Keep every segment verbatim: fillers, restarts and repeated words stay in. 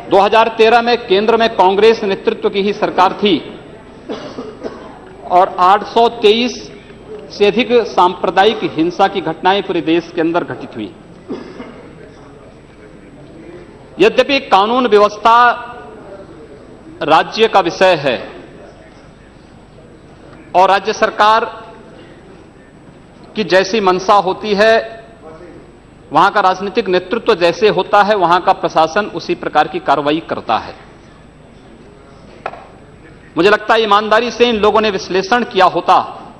दो हज़ार तेरह में केंद्र में कांग्रेस नेतृत्व की ही सरकार थी और आठ सौ तेईस से अधिक सांप्रदायिक हिंसा की घटनाएं पूरे देश के अंदर घटित हुई। यद्यपि कानून व्यवस्था राज्य का विषय है और राज्य सरकार की जैसी मंशा होती है, वहां का राजनीतिक नेतृत्व जैसे होता है, वहां का प्रशासन उसी प्रकार की कार्रवाई करता है। मुझे लगता है ईमानदारी से इन लोगों ने विश्लेषण किया होता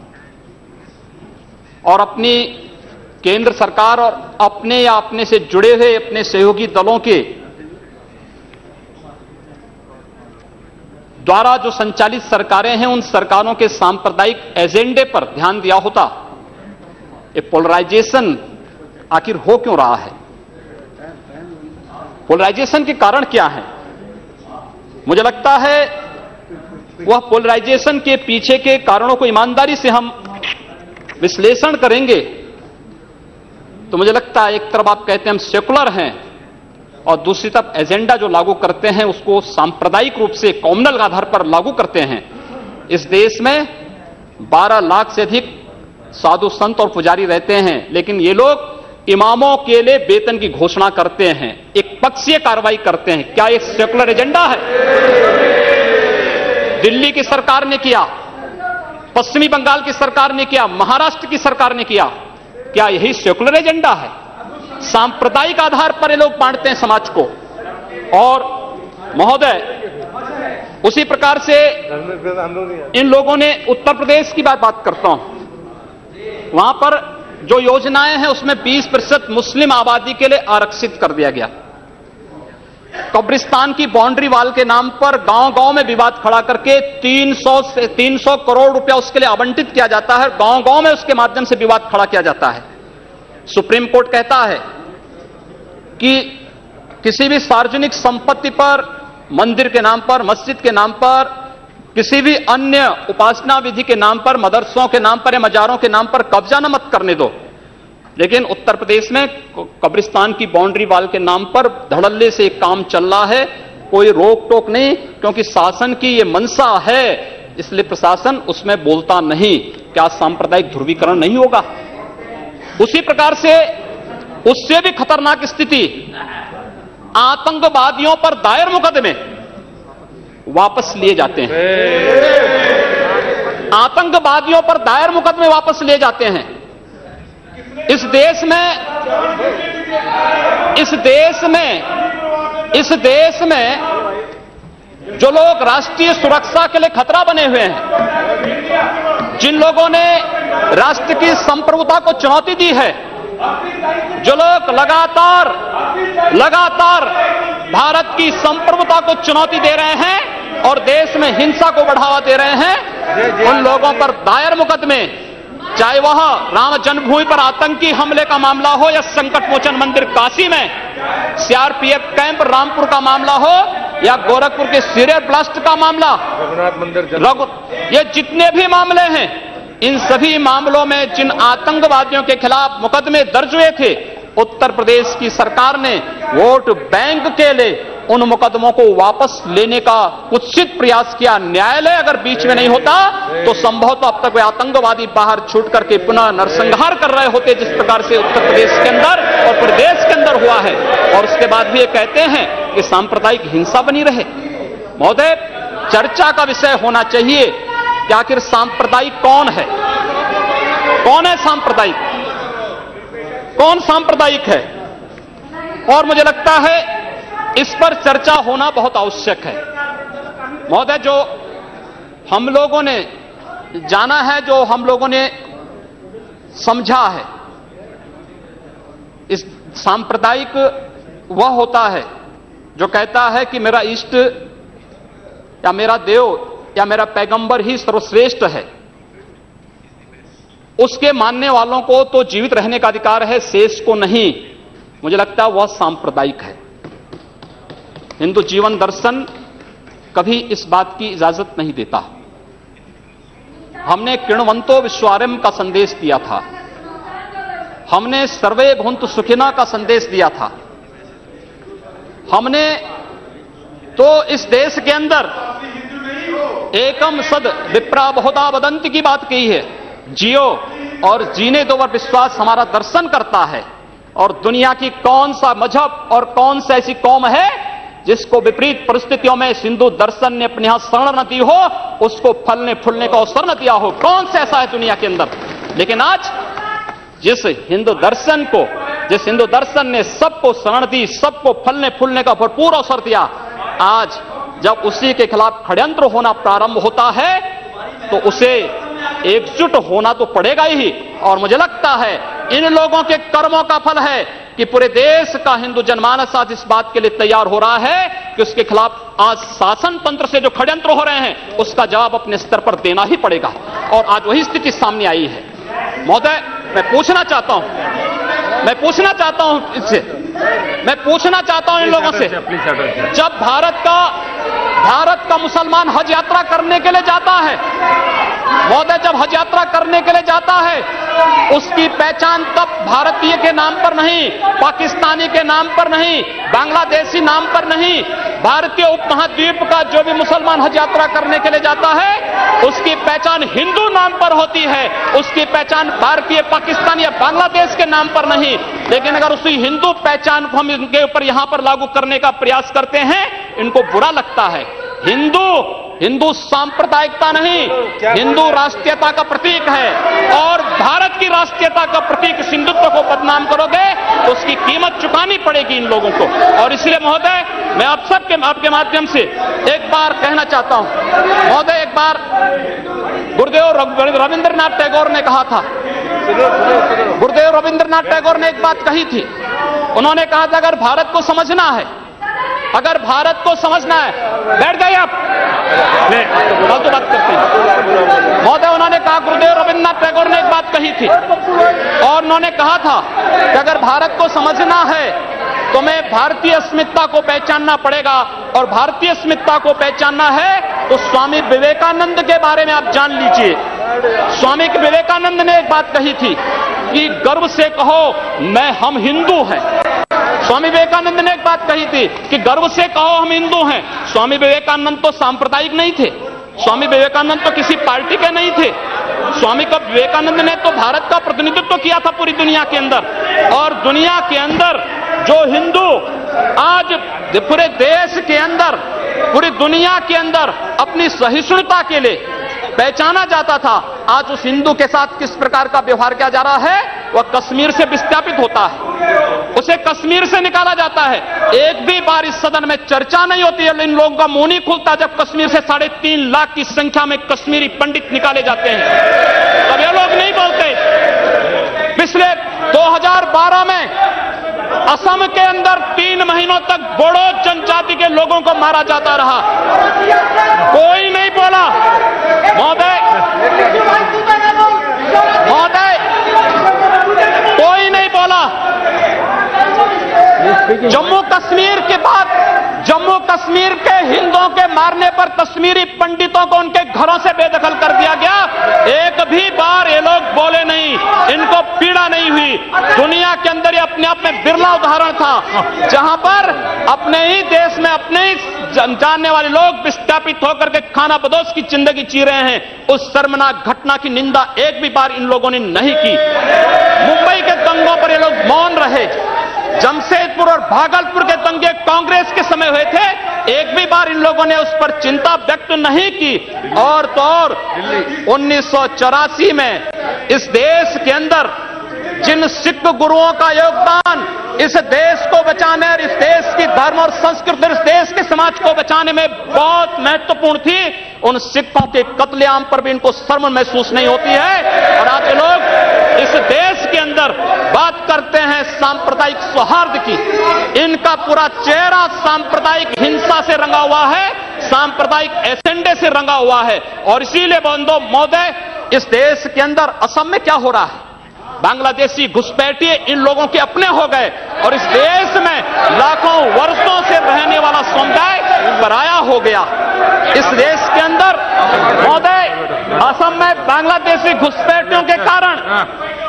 और अपनी केंद्र सरकार और अपने या अपने से जुड़े हुए अपने सहयोगी दलों के द्वारा जो संचालित सरकारें हैं, उन सरकारों के सांप्रदायिक एजेंडे पर ध्यान दिया होता। ये पोलराइजेशन आखिर हो क्यों रहा है? पोलराइजेशन के कारण क्या है? मुझे लगता है वह पोलराइजेशन के पीछे के कारणों को ईमानदारी से हम विश्लेषण करेंगे तो मुझे लगता है एक तरफ आप कहते हैं हम सेकुलर हैं और दूसरी तरफ एजेंडा जो लागू करते हैं उसको सांप्रदायिक रूप से कॉम्युनल आधार पर लागू करते हैं। इस देश में बारह लाख से अधिक साधु संत और पुजारी रहते हैं, लेकिन ये लोग इमामों के लिए वेतन की घोषणा करते हैं, एक पक्षीय कार्रवाई करते हैं। क्या एक सेकुलर एजेंडा है? दिल्ली की सरकार ने किया, पश्चिमी बंगाल की सरकार ने किया, महाराष्ट्र की सरकार ने किया। क्या यही सेकुलर एजेंडा है? सांप्रदायिक आधार पर ये लोग बांटते हैं समाज को। और महोदय, उसी प्रकार से इन लोगों ने उत्तर प्रदेश की बात बात करता हूं, वहां पर जो योजनाएं हैं उसमें बीस प्रतिशत मुस्लिम आबादी के लिए आरक्षित कर दिया गया। कब्रिस्तान की बाउंड्री वाल के नाम पर गांव गांव में विवाद खड़ा करके तीन सौ से तीन सौ करोड़ रुपया उसके लिए आवंटित किया जाता है। गांव गांव में उसके माध्यम से विवाद खड़ा किया जाता है। सुप्रीम कोर्ट कहता है कि किसी भी सार्वजनिक संपत्ति पर, मंदिर के नाम पर, मस्जिद के नाम पर, किसी भी अन्य उपासना विधि के नाम पर, मदरसों के नाम पर या मजारों के नाम पर कब्जा न मत करने दो। लेकिन उत्तर प्रदेश में कब्रिस्तान की बाउंड्री वाल के नाम पर धड़ल्ले से एक काम चल रहा है, कोई रोक टोक नहीं, क्योंकि शासन की ये मंशा है, इसलिए प्रशासन उसमें बोलता नहीं। क्या सांप्रदायिक ध्रुवीकरण नहीं होगा? उसी प्रकार से उससे भी खतरनाक स्थिति, आतंकवादियों पर दायर मुकदमे वापस लिए जाते हैं। आतंकवादियों पर दायर मुकदमे वापस लिए जाते हैं। इस देश में इस देश में इस देश में जो लोग राष्ट्रीय सुरक्षा के लिए खतरा बने हुए हैं, जिन लोगों ने राष्ट्र की संप्रभुता को चुनौती दी है, जो लोग लगातार लगातार भारत की संप्रभुता को चुनौती दे रहे हैं और देश में हिंसा को बढ़ावा दे रहे हैं, उन लोगों पर दायर मुकदमे, चाहे वह राम जन्मभूमि पर आतंकी हमले का मामला हो या संकट मोचन मंदिर काशी में सीआरपीएफ कैंप रामपुर का मामला हो या गोरखपुर के सीरियल ब्लास्ट का मामला, रघुनाथ मंदिर रघु ये जितने भी मामले हैं, इन सभी मामलों में जिन आतंकवादियों के खिलाफ मुकदमे दर्ज हुए थे, उत्तर प्रदेश की सरकार ने वोट बैंक के लिए उन मुकदमों को वापस लेने का कुत्सित प्रयास किया। न्यायालय अगर बीच में नहीं होता तो संभवतः अब तक वे आतंकवादी बाहर छूट करके पुनः नरसंहार कर रहे होते, जिस प्रकार से उत्तर प्रदेश के अंदर और प्रदेश के अंदर हुआ है। और उसके बाद भी ये कहते हैं कि सांप्रदायिक हिंसा बनी रहे। महोदय, चर्चा का विषय होना चाहिए कि आखिर सांप्रदायिक कौन है? कौन है सांप्रदायिक? कौन सांप्रदायिक है? और मुझे लगता है इस पर चर्चा होना बहुत आवश्यक है। महोदय, जो हम लोगों ने जाना है, जो हम लोगों ने समझा है, इस सांप्रदायिक वह होता है जो कहता है कि मेरा इष्ट या मेरा देव या मेरा पैगंबर ही सर्वश्रेष्ठ है। उसके मानने वालों को तो जीवित रहने का अधिकार है, शेष को नहीं। मुझे लगता है वह सांप्रदायिक है। हिंदू जीवन दर्शन कभी इस बात की इजाजत नहीं देता। हमने किण्वंतो विश्वारंभ का संदेश दिया था, हमने सर्वे भुंतु सुखिना का संदेश दिया था, हमने तो इस देश के अंदर एकम सद विप्रा बहुधा वदंती की बात कही है। जियो और जीने दो पर विश्वास हमारा दर्शन करता है। और दुनिया की कौन सा मजहब और कौन सा ऐसी कौम है जिसको विपरीत परिस्थितियों में हिंदू दर्शन ने अपने यहां शरण न दी हो, उसको फलने फूलने का अवसर न दिया हो? कौन सा ऐसा है दुनिया के अंदर? लेकिन आज जिस हिंदू दर्शन को जिस हिंदू दर्शन ने सबको शरण दी, सबको फलने फूलने का भरपूर अवसर दिया, आज जब उसी के खिलाफ षड्यंत्र होना प्रारंभ होता है तो उसे एकजुट होना तो पड़ेगा ही। और मुझे लगता है इन लोगों के कर्मों का फल है कि पूरे देश का हिंदू जनमानस आज इस बात के लिए तैयार हो रहा है कि उसके खिलाफ आज शासन तंत्र से जो षड्यंत्र हो रहे हैं उसका जवाब अपने स्तर पर देना ही पड़ेगा। और आज वही स्थिति सामने आई है। महोदय, मैं पूछना चाहता हूं मैं पूछना चाहता हूं इससे मैं पूछना चाहता हूं इन लोगों से, जब भारत का भारत का मुसलमान हज यात्रा करने के लिए जाता है, महोदय, जब हज यात्रा करने के लिए जाता है, उसकी पहचान तब भारतीय के नाम पर नहीं, पाकिस्तानी के नाम पर नहीं, बांग्लादेशी नाम पर नहीं, भारतीय उपमहाद्वीप का जो भी मुसलमान हज यात्रा करने के लिए जाता है उसकी पहचान हिंदू नाम पर होती है। उसकी पहचान भारतीय, पाकिस्तानी या बांग्लादेश के नाम पर नहीं। लेकिन अगर उसी हिंदू पहचान को हम इनके ऊपर यहां पर लागू करने का प्रयास करते हैं, इनको बुरा लगता है। हिंदू हिंदू सांप्रदायिकता नहीं, हिंदू राष्ट्रीयता का प्रतीक है। और भारत की राष्ट्रीयता का प्रतीक हिंदुत्व को बदनाम करोगे तो उसकी कीमत चुकानी पड़ेगी इन लोगों को। और इसलिए महोदय, मैं आप सबके आपके माध्यम से एक बार कहना चाहता हूं, महोदय, एक बार गुरुदेव रविंद्रनाथ टैगोर ने कहा था गुरुदेव रविंद्रनाथ टैगोर ने एक बात कही थी। उन्होंने कहा था अगर भारत को समझना है अगर भारत को समझना है बैठ गए आप फालतू बात करते हैं। महोदय, उन्होंने कहा, गुरुदेव रविंद्रनाथ टैगोर ने एक बात कही थी और उन्होंने कहा था कि अगर भारत को समझना है तो मैं भारतीय अस्मिता को पहचानना पड़ेगा। और भारतीय अस्मिता को पहचानना है तो स्वामी विवेकानंद के बारे में आप जान लीजिए। स्वामी विवेकानंद ने एक बात कही थी कि गर्व से कहो मैं हम हिंदू हैं। स्वामी विवेकानंद ने एक बात कही थी कि गर्व से कहो हम हिंदू हैं। स्वामी विवेकानंद तो सांप्रदायिक नहीं थे। स्वामी विवेकानंद तो किसी पार्टी के नहीं थे। स्वामी का विवेकानंद ने तो भारत का प्रतिनिधित्व किया था पूरी दुनिया के अंदर। और दुनिया के अंदर जो हिंदू आज पूरे देश के अंदर, पूरी दुनिया के अंदर अपनी सहिष्णुता के लिए पहचाना जाता था, आज उस हिंदू के साथ किस प्रकार का व्यवहार किया जा रहा है, वह कश्मीर से विस्थापित होता है, उसे कश्मीर से निकाला जाता है। एक भी बार इस सदन में चर्चा नहीं होती है, इन लोगों का मुंह नहीं खुलता जब कश्मीर से साढ़े तीन लाख की संख्या में कश्मीरी पंडित निकाले जाते हैं, तब ये लोग नहीं बोलते। पिछले दो हज़ार बारह में असम के अंदर तीन महीनों तक बोडो जनजाति के लोगों को मारा जाता रहा, कोई नहीं बोला। महोदय महोदय कोई नहीं बोला। जम्मू कश्मीर के बाद जम्मू कश्मीर के हिंदुओं के मारने पर कश्मीरी पंडितों को उनके घरों से बेदखल कर दिया गया। एक भी बार ये लोग बोले नहीं, इनको पीड़ा नहीं हुई। दुनिया के अंदर ये अपने आप में बिरला उदाहरण था जहां पर अपने ही देश में अपने ही जानने वाले लोग विस्थापित होकर के खाना बदोश की जिंदगी जी रहे हैं। उस शर्मनाक घटना की निंदा एक भी बार इन लोगों ने नहीं की। मुंबई के दंगों पर ये लोग मौन रहे। जमशेदपुर और भागलपुर के दंगे कांग्रेस के समय हुए थे, एक भी बार इन लोगों ने उस पर चिंता व्यक्त नहीं की। और तो और उन्नीस सौ चौरासी में इस देश के अंदर जिन सिख गुरुओं का योगदान इस देश को बचाने और इस देश की धर्म और संस्कृति और इस देश के समाज को बचाने में बहुत महत्वपूर्ण थी, उन सिखों के कत्लेआम पर भी इनको शर्म महसूस नहीं होती है। और आज लोग इस देश के अंदर बात करते हैं सांप्रदायिक सौहार्द की, इनका पूरा चेहरा सांप्रदायिक हिंसा से रंगा हुआ है, सांप्रदायिक एजेंडे से रंगा हुआ है। और इसीलिए बंधु महोदय, इस देश के अंदर असम में क्या हो रहा है, बांग्लादेशी घुसपैठिए इन लोगों के अपने हो गए और इस देश में लाखों वर्षों से रहने वाला समुदाय पराया हो गया। इस देश के अंदर महोदय, असम में बांग्लादेशी घुसपैठियों के कारण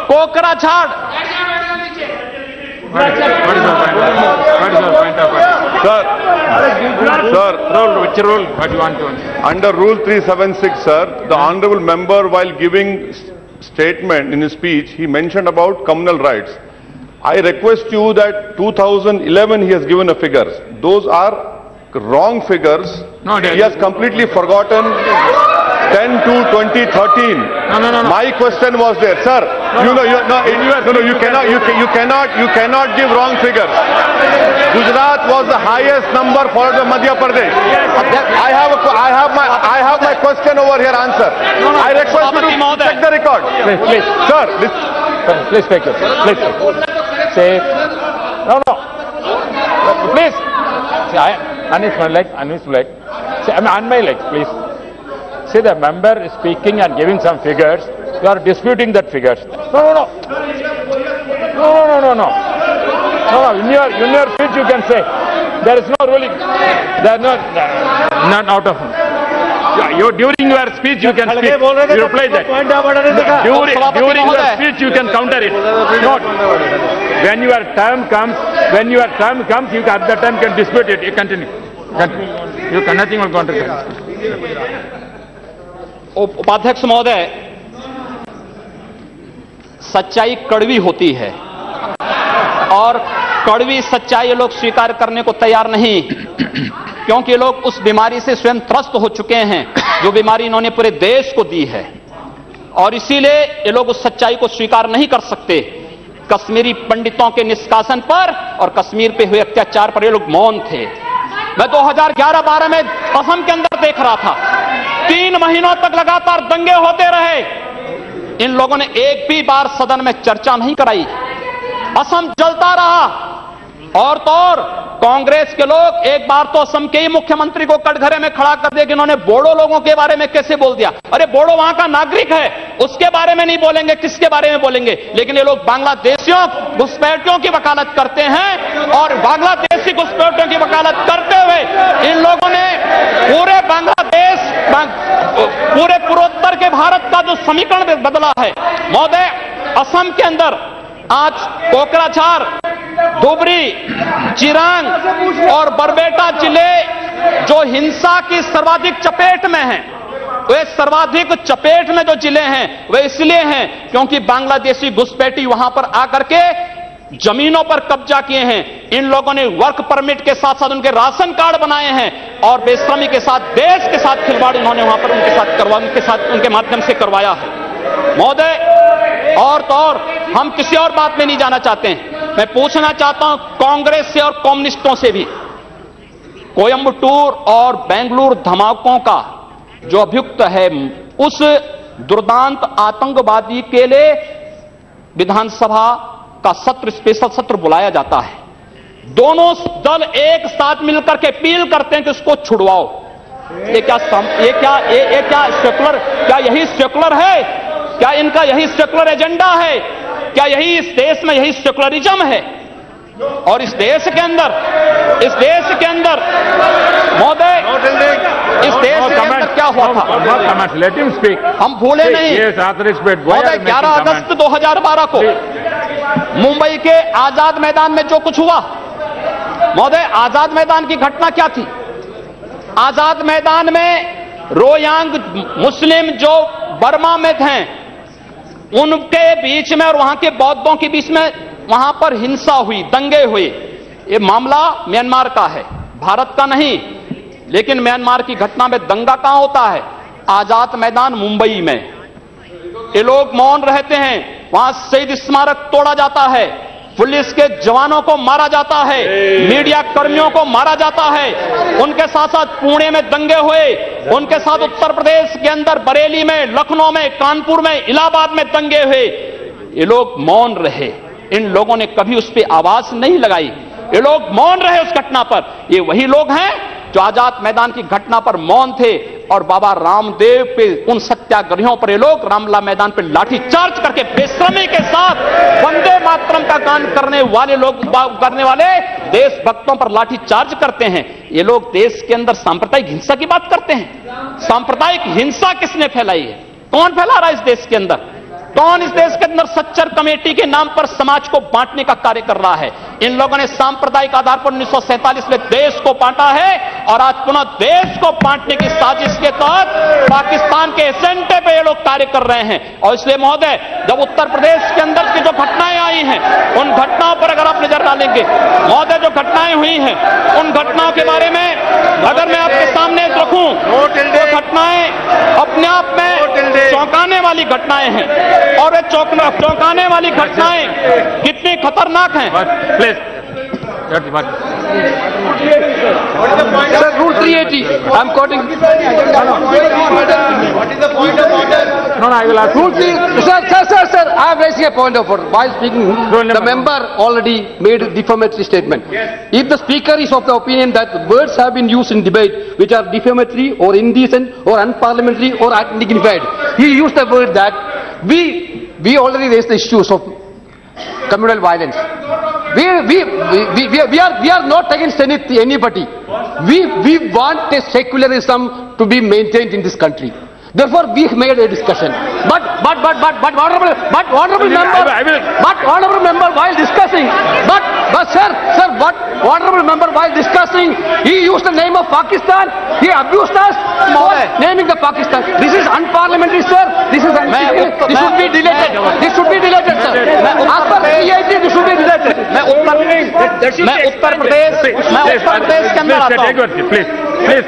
Kokrajhar Sir, sir, Rule, which rule? What you want to? under Rule three seventy-six, sir, the honorable member, while giving s- statement in his speech, he mentioned about communal rights. I request you that two thousand eleven he has given a figures. Those are wrong figures. No, He has completely forgotten ten to twenty thirteen. No, no, no, no. My question was there, sir. You know, you, no, it- no, no, you cannot, you, ca- you cannot, you cannot give wrong figures. Gujarat was the highest number followed by Madhya Pradesh. I have, a, que- I have my, I have my question over here. Answer. I request you to check the record. Please, please, Sir, this, please take it. Please take it. Say, no, no. Please. See, I, unmute my leg, unmute my leg. See, I mean, on my leg, please. See, the member is speaking and giving some figures. You are disputing that figures. No, no, no. No, no, no, no, no. No, no. In your, in your speech you can say. There is no ruling. There is no, not out of. Yeah, you, during your speech you can speak. You reply that. During, during your speech you can counter it. Not. When your term comes, when your term comes, you at that time can dispute it. You continue. Continue. You can nothing will counter it. उप- उपाध्यक्ष महोदय, सच्चाई कड़वी होती है और कड़वी सच्चाई ये लोग स्वीकार करने को तैयार नहीं, क्योंकि ये लोग उस बीमारी से स्वयं त्रस्त हो चुके हैं जो बीमारी इन्होंने पूरे देश को दी है, और इसीलिए ये लोग उस सच्चाई को स्वीकार नहीं कर सकते। कश्मीरी पंडितों के निष्कासन पर और कश्मीर पे हुए अत्याचार पर ये लोग मौन थे। मैं दो हज़ार ग्यारह बारह में असम के अंदर देख रहा था, तीन महीनों तक लगातार दंगे होते रहे, इन लोगों ने एक भी बार सदन में चर्चा नहीं कराई। असम जलता रहा, और तो और कांग्रेस के लोग एक बार तो असम के ही मुख्यमंत्री को कटघरे में खड़ा कर दिया कि इन्होंने बोडो लोगों के बारे में कैसे बोल दिया। अरे बोडो वहां का नागरिक है, उसके बारे में नहीं बोलेंगे, किसके बारे में बोलेंगे? लेकिन ये लोग बांग्लादेशियों घुसपैठियों की वकालत करते हैं, और बांग्लादेशी घुसपैठियों की वकालत करते हुए इन लोगों ने पूरे बांग्लादेश पूरे पूर्वोत्तर के भारत का जो समीकरण बदला है। महोदय, असम के अंदर आज कोकराझार, धुबरी, चिरांग और बरबेटा जिले जो हिंसा की सर्वाधिक चपेट में हैं, वे सर्वाधिक चपेट में जो जिले हैं वे इसलिए हैं क्योंकि बांग्लादेशी घुसपैठी वहां पर आकर के जमीनों पर कब्जा किए हैं। इन लोगों ने वर्क परमिट के साथ साथ उनके राशन कार्ड बनाए हैं, और बेश्रमी के साथ, देश के साथ खिलवाड़ उन्होंने वहां पर उनके साथ करवा उनके साथ उनके माध्यम से करवाया है। महोदय, और तो और हम किसी और बात में नहीं जाना चाहते हैं, मैं पूछना चाहता हूं कांग्रेस से और कम्युनिस्टों से भी, कोयंबटूर और बेंगलुरु धमाकों का जो अभियुक्त है, उस दुर्दांत आतंकवादी के लिए विधानसभा का सत्र, स्पेशल सत्र बुलाया जाता है। दोनों दल एक साथ मिलकर के अपील करते हैं कि उसको छुड़वाओ। ये क्या सम, ये क्या ये, ये क्या सेकुलर, क्या यही सेकुलर है? क्या इनका यही सेकुलर एजेंडा है? क्या यही इस देश में यही सेकुलरिज्म है? और इस देश के अंदर, इस देश के अंदर महोदय, इस देश के अंदर क्या हुआ था? Let him speak. हम भूले नहीं। Yes, authority speak. Why are महोदय, you ग्यारह making अगस्त comments? दो हज़ार बारह को मुंबई के आजाद मैदान में जो कुछ हुआ, महोदय, आजाद मैदान की घटना क्या थी? आजाद मैदान में रोयांग मुस्लिम जो बर्मा में थे, उनके बीच में और वहां के बौद्धों के बीच में वहां पर हिंसा हुई, दंगे हुए। ये मामला म्यांमार का है, भारत का नहीं। लेकिन म्यांमार की घटना में दंगा कहां होता है? आजाद मैदान मुंबई में। ये लोग मौन रहते हैं, वहां शहीद स्मारक तोड़ा जाता है, पुलिस के जवानों को मारा जाता है, मीडिया कर्मियों को मारा जाता है। उनके साथ साथ पुणे में दंगे हुए, उनके साथ उत्तर प्रदेश के अंदर बरेली में, लखनऊ में, कानपुर में, इलाहाबाद में दंगे हुए। ये लोग मौन रहे, इन लोगों ने कभी उस पर आवाज नहीं लगाई, ये लोग मौन रहे उस घटना पर। ये वही लोग हैं जो आजाद मैदान की घटना पर मौन थे, और बाबा रामदेव पे, उन सत्याग्रहियों पर ये लोग रामला मैदान पर लाठी चार्ज करके बेशर्मी के साथ वंदे मातरम का गान करने वाले लोग, करने वाले देशभक्तों पर लाठी चार्ज करते हैं। ये लोग देश के अंदर सांप्रदायिक हिंसा की बात करते हैं। सांप्रदायिक हिंसा किसने फैलाई है? कौन फैला रहा है इस देश के अंदर? कौन इस देश के अंदर सच्चर कमेटी के नाम पर समाज को बांटने का कार्य कर रहा है? इन लोगों ने सांप्रदायिक आधार पर उन्नीस सौ सैंतालीस में देश को बांटा है और आज पुनः देश को बांटने की साजिश के तहत पाकिस्तान के एजेंडे पे ये लोग कार्य कर रहे हैं। और इसलिए महोदय, जब उत्तर प्रदेश के अंदर की जो घटनाएं आई हैं, उन घटनाओं पर अगर आप नजर डालेंगे महोदय, जो घटनाएं हुई हैं उन घटनाओं के बारे में अगर मैं आपके सामने रखूं तो घटनाएं अपने आप में चौंकाने वाली घटनाएं हैं। और ये चौंकाने वाली घटनाएं कितनी खतरनाक हैं। Please. Sir, Rule three eighty. I'm quoting. What is the point of order? No, no, I will ask. Rule three. Sir, sir, sir, sir. I am raising a point of order. While speaking, the member already made a defamatory statement. If the speaker is of the opinion that words have been used in debate which are defamatory or indecent or unparliamentary or undignified, he used the word that we we already raised the issues of communal violence. We, we, we, we, we, are, we are not against any, anybody. We, we want a secularism to be maintained in this country. Therefore, we made a discussion. But, but, but, but, but, honorable, but, honorable member, I will, I will. but, honorable member, while discussing, but, but, sir, sir, what, honorable member, while discussing, he used the name of Pakistan. He abused us for naming the Pakistan. This is unparliamentary, sir. This is unparliamentary. This should be deleted. This should be deleted, sir. As per three eighty, this should be deleted. मैं उत्तर मैं उत्तर प्रदेश मैं उत्तर प्रदेश के अंदर आता हूँ। Please, please.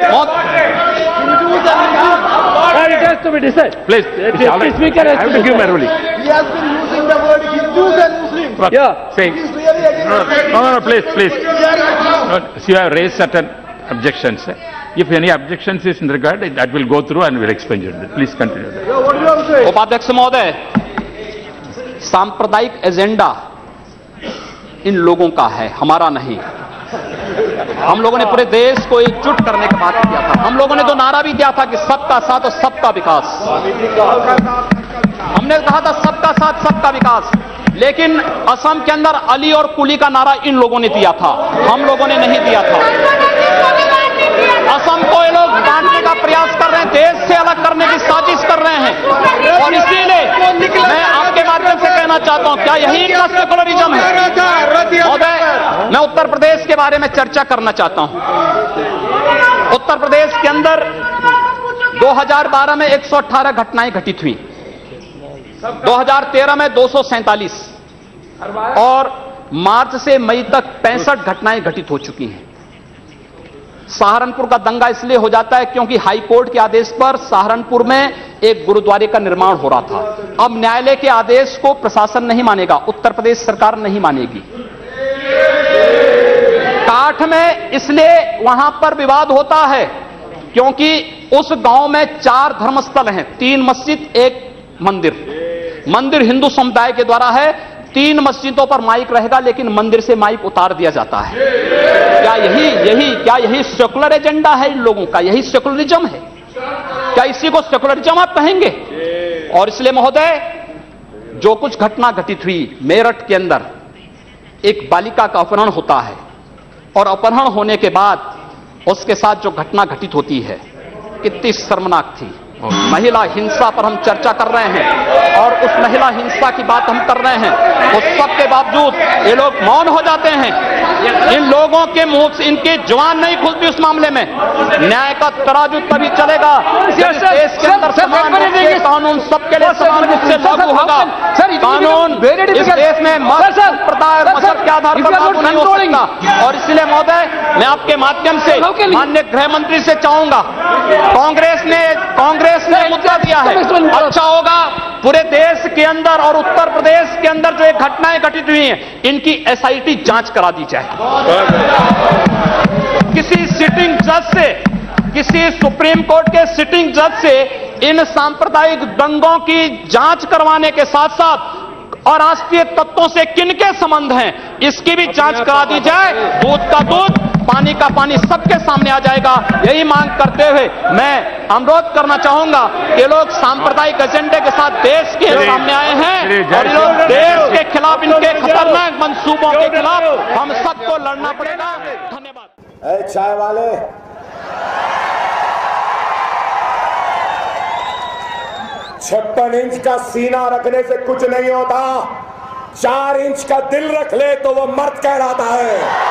It has to be decided. Please, The speaker has I have to to give my decide. ruling. He has been using the word Hindus and Muslims. Yeah. Saying, He is really against. no, no, no, please, please. No, so you have raised certain objections. If any objections is in regard, that will go through and we'll explain it. Please continue. What do you have to say? उपाध्यक्ष महोदय, सांप्रदायिक agenda इन लोगों का है, हमारा नहीं। हम लोगों ने पूरे देश को एकजुट करने का बात किया था। हम लोगों ने तो नारा भी दिया था कि सबका साथ और सबका विकास। हमने कहा था सबका साथ सबका विकास, लेकिन असम के अंदर अली और कुली का नारा इन लोगों ने दिया था, हम लोगों ने नहीं दिया था। असम को ये लोग बांटने का प्रयास कर रहे हैं, देश से अलग करने की साजिश कर रहे हैं। और इसीलिए मैं आपके माध्यम से कहना चाहता हूं, क्या यही इनका सेकुलरिज्म है? महोदय, मैं उत्तर प्रदेश के बारे में चर्चा करना चाहता हूं। उत्तर प्रदेश के अंदर दो हज़ार बारह में एक सौ अठारह घटनाएं घटित हुई, दो हज़ार तेरह में दो सौ सैंतालीस और मार्च से मई तक पैंसठ घटनाएं घटित हो चुकी हैं। सहारनपुर का दंगा इसलिए हो जाता है क्योंकि हाई कोर्ट के आदेश पर सहारनपुर में एक गुरुद्वारे का निर्माण हो रहा था। अब न्यायालय के आदेश को प्रशासन नहीं मानेगा, उत्तर प्रदेश सरकार नहीं मानेगी। काठ में इसलिए वहां पर विवाद होता है क्योंकि उस गांव में चार धर्मस्थल हैं, तीन मस्जिद एक मंदिर। मंदिर हिंदू समुदाय के द्वारा है, तीन मस्जिदों पर माइक रहेगा लेकिन मंदिर से माइक उतार दिया जाता है। क्या यही यही क्या यही सेकुलर एजेंडा है इन लोगों का? यही सेकुलरिज्म है? क्या इसी को सेकुलरिज्म आप कहेंगे? और इसलिए महोदय, जो कुछ घटना घटित हुई मेरठ के अंदर, एक बालिका का अपहरण होता है और अपहरण होने के बाद उसके साथ जो घटना घटित होती है कितनी शर्मनाक थी। महिला हिंसा पर हम चर्चा कर रहे हैं और उस महिला हिंसा की बात हम कर रहे हैं, उस सब के बावजूद ये लोग मौन हो जाते हैं। इन लोगों के मुंह से इनकी जुबान नहीं खुलती उस मामले में। न्याय का तराजू तभी चलेगा जब देश के अंदर समान रूप से कानून सबके लिए समान रूप से लागू होगा। कानून इस देश में मत संप्रदाय और मजहब के आधार पर लागू नहीं हो सकता। और इसलिए महोदय, मैं आपके माध्यम से माननीय गृह मंत्री से चाहूंगा, कांग्रेस ने कांग्रेस ने मुद्दा दिया है, अच्छा होगा पूरे देश के अंदर और उत्तर प्रदेश के अंदर जो एक घटनाएं घटित हुई हैं इनकी एसआईटी जांच करा दी जाए। किसी सिटिंग जज से, किसी सुप्रीम कोर्ट के सिटिंग जज से इन सांप्रदायिक दंगों की जांच करवाने के साथ साथ और राष्ट्रीय तत्वों से किनके संबंध हैं इसकी भी जांच करा दी जाए। दूध का दूध, पानी का पानी सबके सामने आ जाएगा। यही मांग करते हुए मैं अनुरोध करना चाहूंगा कि लोग सांप्रदायिक एजेंडे के साथ देश के सामने आए हैं और लोग देश के खिलाफ, इनके खतरनाक मंसूबों के खिलाफ हम सबको लड़ना पड़ेगा। धन्यवाद। चाय वाले, छप्पन इंच का सीना रखने से कुछ नहीं होता। चार इंच का दिल रख ले तो वो मर्द कहलाता है।